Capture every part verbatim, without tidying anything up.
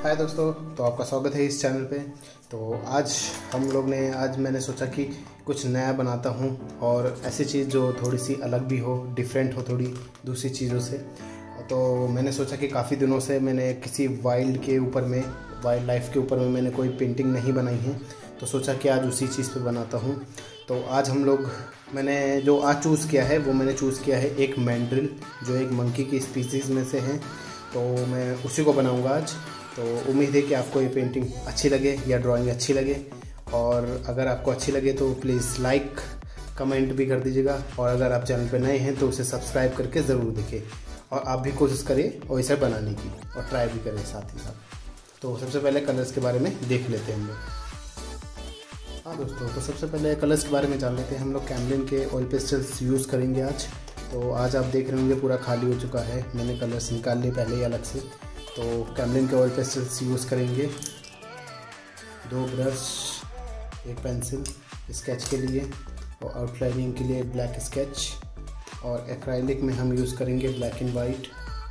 हाय दोस्तों, तो आपका स्वागत है इस चैनल पे। तो आज हम लोग ने आज मैंने सोचा कि कुछ नया बनाता हूँ और ऐसी चीज़ जो थोड़ी सी अलग भी हो, डिफरेंट हो थोड़ी दूसरी चीज़ों से। तो मैंने सोचा कि काफ़ी दिनों से मैंने किसी वाइल्ड के ऊपर में वाइल्ड लाइफ के ऊपर में मैंने कोई पेंटिंग नहीं बनाई है, तो सोचा कि आज उसी चीज़ पे बनाता हूँ। तो आज हम लोग मैंने जो आज चूज़ किया है वो मैंने चूज़ किया है एक मैंड्रिल, जो एक मंकी की स्पीसीज़ में से है। तो मैं उसी को बनाऊँगा आज। तो उम्मीद है कि आपको ये पेंटिंग अच्छी लगे या ड्राइंग अच्छी लगे, और अगर आपको अच्छी लगे तो प्लीज़ लाइक कमेंट भी कर दीजिएगा, और अगर आप चैनल पर नए हैं तो उसे सब्सक्राइब करके ज़रूर देखें, और आप भी कोशिश करें और इसे बनाने की और ट्राई भी करें साथ ही साथ। तो सबसे पहले कलर्स के बारे में देख लेते हैं हम लोग। हाँ दोस्तों, तो सबसे पहले कलर्स के बारे में जान लेते हैं। हम लोग कैमलिन के ऑयल पेस्टल्स यूज़ करेंगे आज। तो आज आप देख रहे होंगे पूरा खाली हो चुका है, मैंने कलर्स निकाल लिए पहले ही अलग से। तो कैमलिन के ऑयल पेस्टल्स यूज़ करेंगे, दो ब्रश, एक पेंसिल स्केच के लिए और आउटलाइनिंग के लिए ब्लैक स्केच, और एक्राइलिक में हम यूज़ करेंगे ब्लैक एंड वाइट।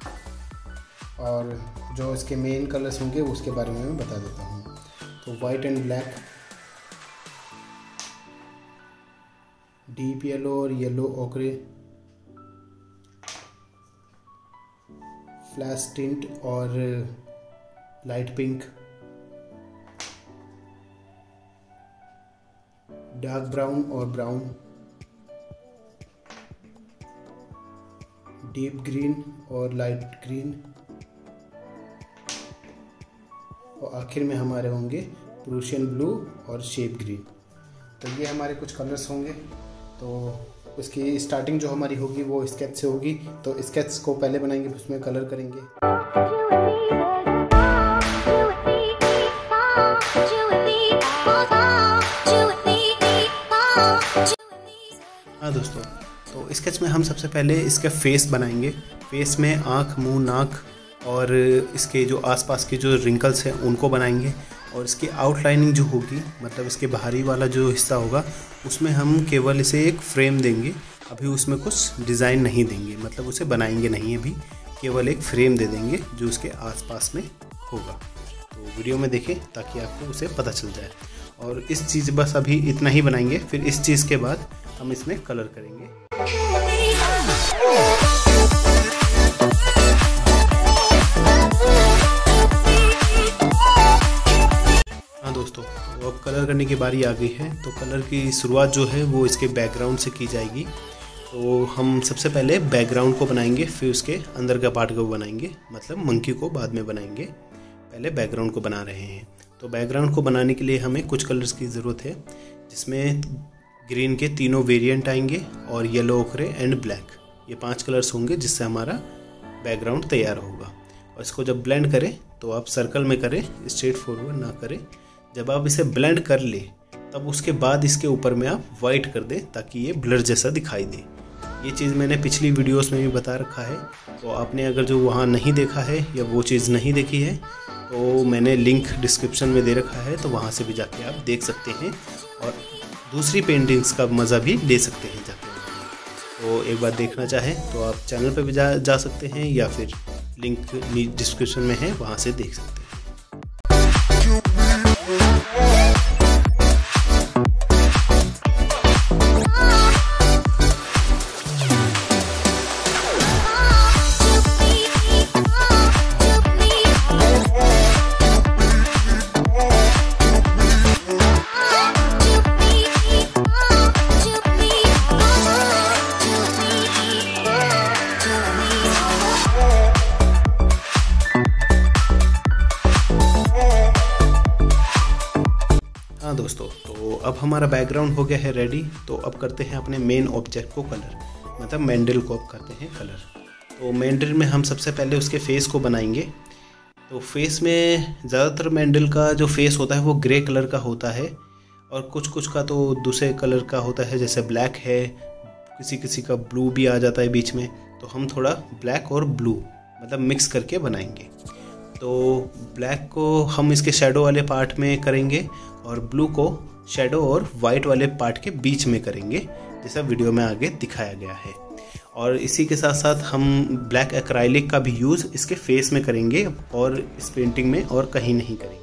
और जो इसके मेन कलर्स होंगे उसके बारे में मैं बता देता हूँ। तो white and black, deep yellow और येलो ओकरे, फ्लैश टिंट और लाइट पिंक, डार्क ब्राउन और ब्राउन, डीप ग्रीन और लाइट ग्रीन, और आखिर में हमारे होंगे प्रूशियन ब्लू और शेप ग्रीन। तो ये हमारे कुछ कलर्स होंगे। तो उसकी स्टार्टिंग जो हमारी होगी वो स्केच से होगी। तो स्केच को पहले बनाएंगे, उसमें कलर करेंगे। हाँ दोस्तों, तो स्केच में हम सबसे पहले इसका फेस बनाएंगे। फेस में आँख, मुंह, नाक और इसके जो आसपास के जो रिंकल्स हैं उनको बनाएंगे। और इसकी आउटलाइनिंग जो होगी, मतलब इसके बाहरी वाला जो हिस्सा होगा, उसमें हम केवल इसे एक फ्रेम देंगे। अभी उसमें कुछ डिज़ाइन नहीं देंगे, मतलब उसे बनाएंगे नहीं, अभी केवल एक फ्रेम दे देंगे जो उसके आसपास में होगा। तो वीडियो में देखें ताकि आपको उसे पता चल जाए। और इस चीज़ बस अभी इतना ही बनाएंगे, फिर इस चीज़ के बाद हम इसमें कलर करेंगे। दोस्तों, तो अब कलर करने की बारी आ गई है। तो कलर की शुरुआत जो है वो इसके बैकग्राउंड से की जाएगी। तो हम सबसे पहले बैकग्राउंड को बनाएंगे, फिर उसके अंदर का पार्ट को बनाएंगे, मतलब मंकी को बाद में बनाएंगे। पहले बैकग्राउंड को बना रहे हैं। तो बैकग्राउंड को बनाने के लिए हमें कुछ कलर्स की ज़रूरत है, जिसमें ग्रीन के तीनों वेरिएंट आएंगे और येलो, ओकरे एंड ब्लैक, ये पाँच कलर्स होंगे जिससे हमारा बैकग्राउंड तैयार होगा। और इसको जब ब्लेंड करें तो आप सर्कल में करें, स्ट्रेट फॉरवर्ड ना करें। जब आप इसे ब्लेंड कर ले तब उसके बाद इसके ऊपर में आप वाइट कर दें ताकि ये ब्लर जैसा दिखाई दे। ये चीज़ मैंने पिछली वीडियोस में भी बता रखा है। तो आपने अगर जो वहाँ नहीं देखा है या वो चीज़ नहीं देखी है तो मैंने लिंक डिस्क्रिप्शन में दे रखा है, तो वहाँ से भी जाके आप देख सकते हैं और दूसरी पेंटिंग्स का मज़ा भी ले सकते हैं जाके। तो एक बार देखना चाहें तो आप चैनल पर भी जा जा सकते हैं, या फिर लिंक डिस्क्रिप्शन में है, वहाँ से देख सकते हैं। हाँ दोस्तों, तो अब हमारा बैकग्राउंड हो गया है रेडी। तो अब करते हैं अपने मेन ऑब्जेक्ट को कलर, मतलब मैंड्रिल को अब करते हैं कलर। तो मैंड्रिल में हम सबसे पहले उसके फेस को बनाएंगे। तो फेस में ज़्यादातर मैंड्रिल का जो फेस होता है वो ग्रे कलर का होता है, और कुछ कुछ का तो दूसरे कलर का होता है, जैसे ब्लैक है, किसी किसी का ब्लू भी आ जाता है बीच में। तो हम थोड़ा ब्लैक और ब्लू मतलब मिक्स करके बनाएंगे। तो ब्लैक को हम इसके शेडो वाले पार्ट में करेंगे और ब्लू को शेडो और वाइट वाले पार्ट के बीच में करेंगे, जैसा वीडियो में आगे दिखाया गया है। और इसी के साथ साथ हम ब्लैक एक्राइलिक का भी यूज़ इसके फेस में करेंगे और इस पेंटिंग में और कहीं नहीं करेंगे।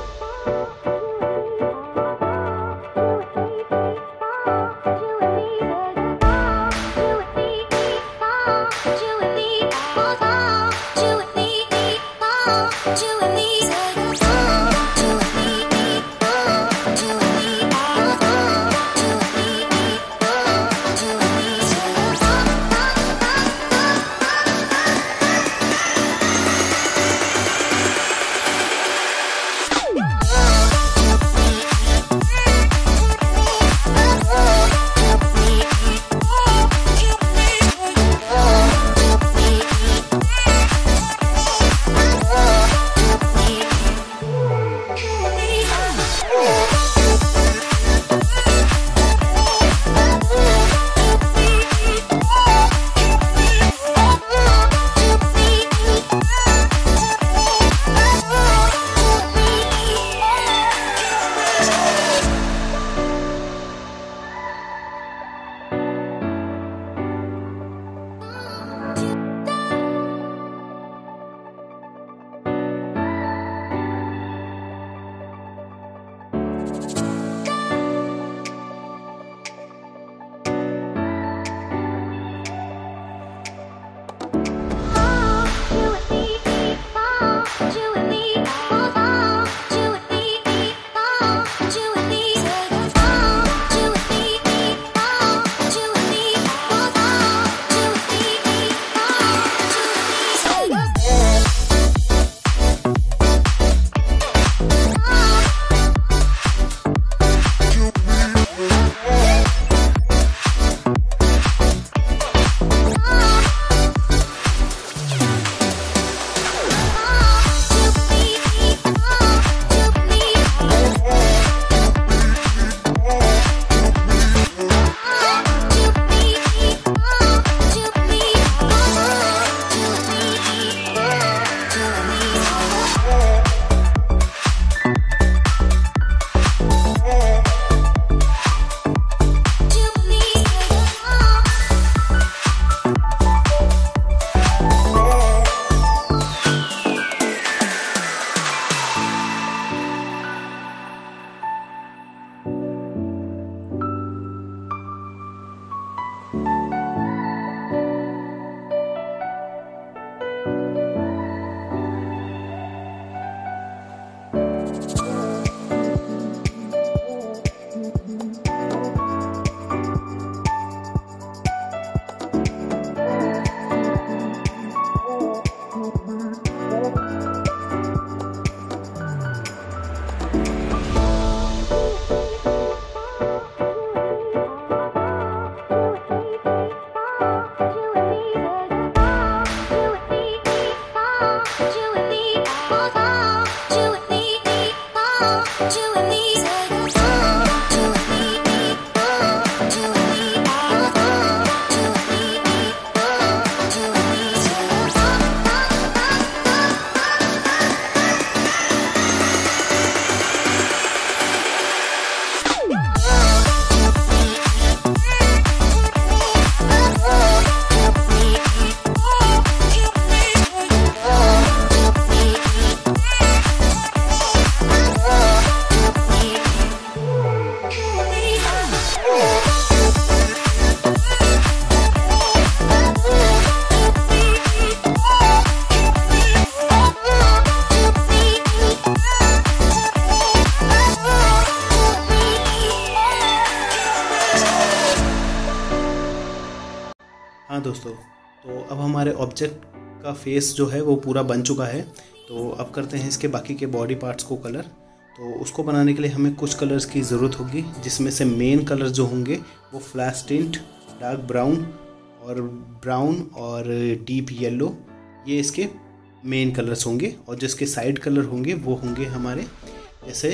हाँ दोस्तों, तो अब हमारे ऑब्जेक्ट का फेस जो है वो पूरा बन चुका है। तो अब करते हैं इसके बाकी के बॉडी पार्ट्स को कलर। तो उसको बनाने के लिए हमें कुछ कलर्स की ज़रूरत होगी, जिसमें से मेन कलर जो होंगे वो फ्लैश टिंट, डार्क ब्राउन और ब्राउन और डीप येलो, ये इसके मेन कलर्स होंगे। और जिसके साइड कलर होंगे वो होंगे हमारे जैसे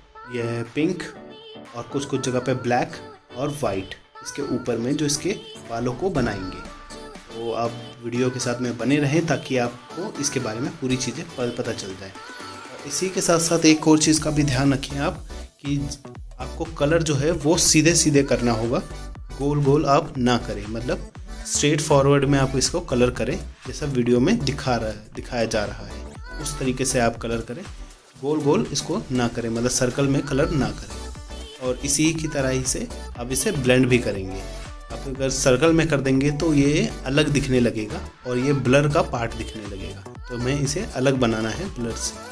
यह पिंक और कुछ कुछ जगह पे ब्लैक और वाइट इसके ऊपर में, जो इसके बालों को बनाएंगे। तो आप वीडियो के साथ में बने रहें ताकि आपको इसके बारे में पूरी चीज़ें पता चल जाए। और इसी के साथ साथ एक और चीज़ का भी ध्यान रखें आप कि आपको कलर जो है वो सीधे सीधे करना होगा, गोल गोल आप ना करें। मतलब स्ट्रेट फॉरवर्ड में आप इसको कलर करें, जैसा वीडियो में दिखा रहा है दिखाया जा रहा है उस तरीके से आप कलर करें। गोल गोल इसको ना करें, मतलब सर्कल में कलर ना करें। और इसी की तरह ही से आप इसे ब्लेंड भी करेंगे। आप अगर सर्कल में कर देंगे तो ये अलग दिखने लगेगा और ये ब्लर का पार्ट दिखने लगेगा, तो हमें इसे अलग बनाना है ब्लर से।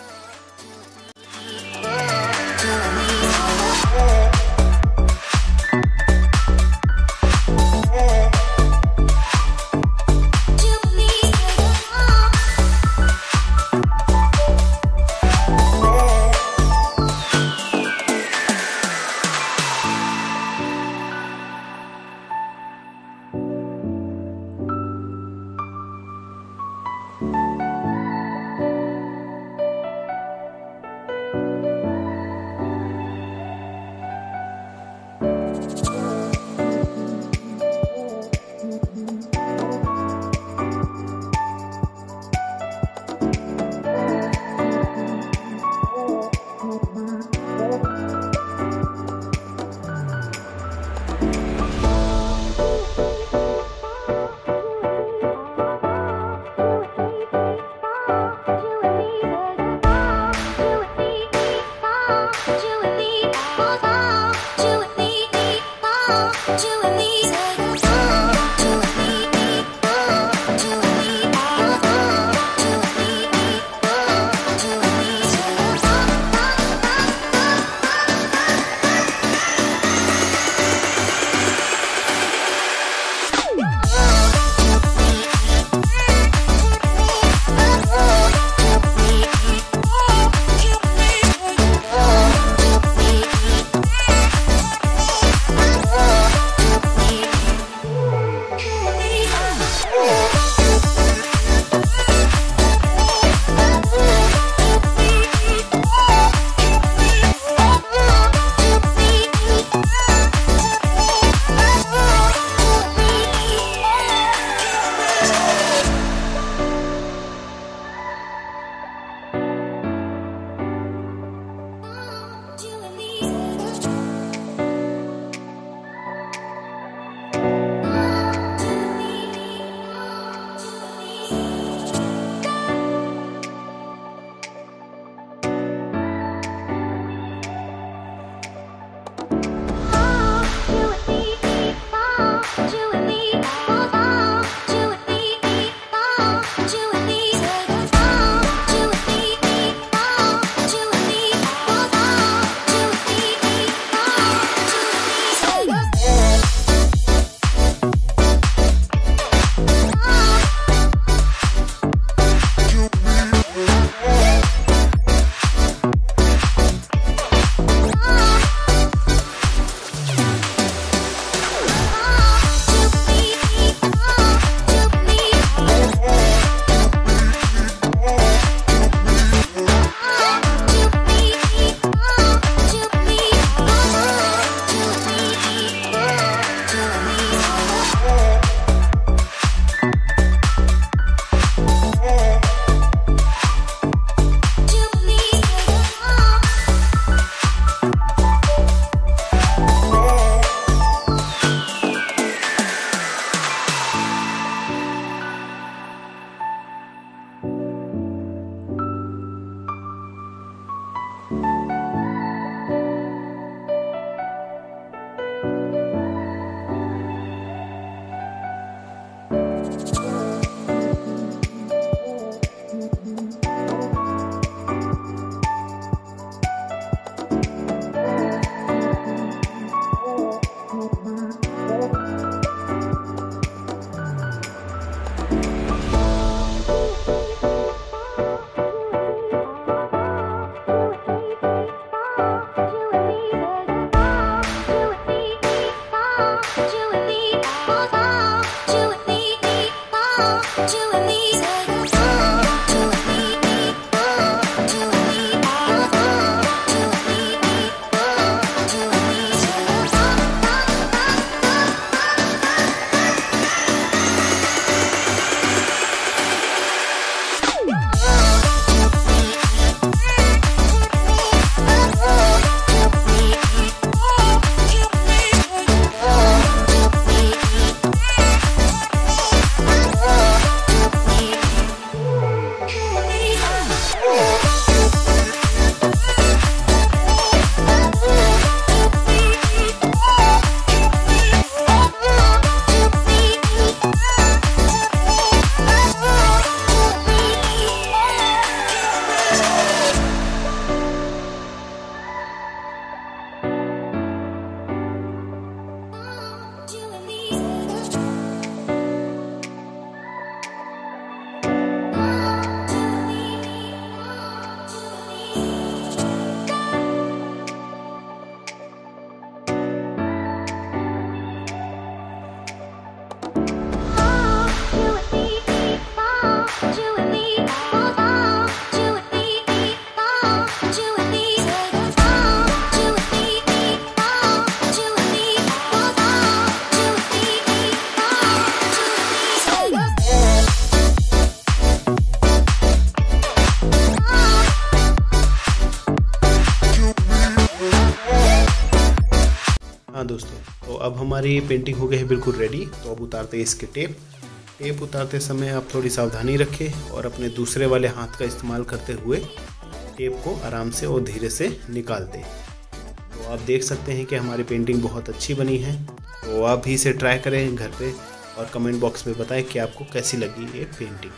दोस्तों, तो अब हमारी पेंटिंग हो गई है बिल्कुल रेडी। तो अब उतारते हैं इसके टेप। टेप उतारते समय आप थोड़ी सावधानी रखें और अपने दूसरे वाले हाथ का इस्तेमाल करते हुए टेप को आराम से और धीरे से निकाल दें। तो आप देख सकते हैं कि हमारी पेंटिंग बहुत अच्छी बनी है। तो आप भी इसे ट्राई करें घर पे और कमेंट बॉक्स में बताएं कि आपको कैसी लगी ये पेंटिंग।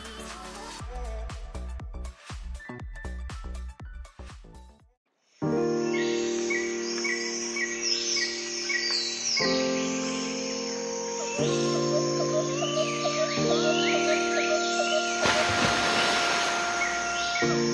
you